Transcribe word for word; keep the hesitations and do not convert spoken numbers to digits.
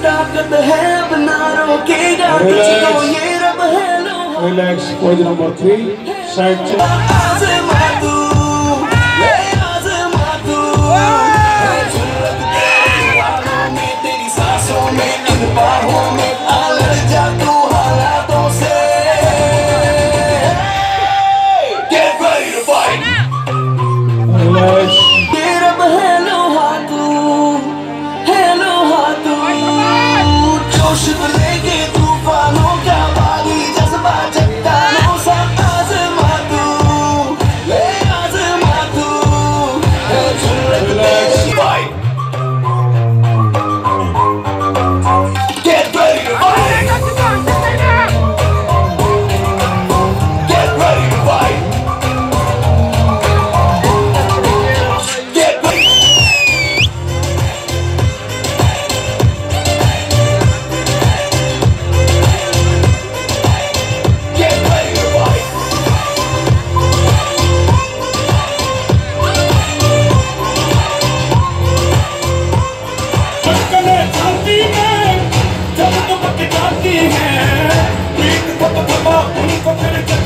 ताकत है बना रोकेगा तुझको ये रब है लो relax pose number three side से आज़मा तू ले आज़मा तू है जुर्रत तेरी आँखों में तेरी सांसों में इन बाहों में अलग जा तू हालातों से Get ready to fight relax ये रब है लोहा तू है लोहा तू जोश लेके तूफानों का बागी जज्बा चट्टानों सा आज़मा तू ले आज़मा तू है जुर्रत तेरी fight Get ready to fight Get ready to fight Get ready Get ready to fight कले चलती है जब तुम जाती है एक पत दबा उनको फिर